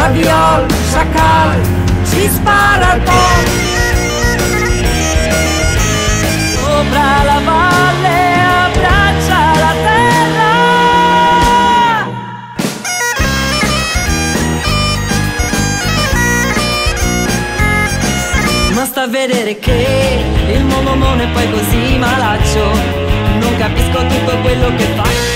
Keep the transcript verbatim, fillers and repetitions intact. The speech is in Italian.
viol, sciacalli, ci spara il po'. Sopra la valle abbraccia la terra. Ma sta a vedere che il mondo non è poi così malaccio. Non capisco tutto quello che fa.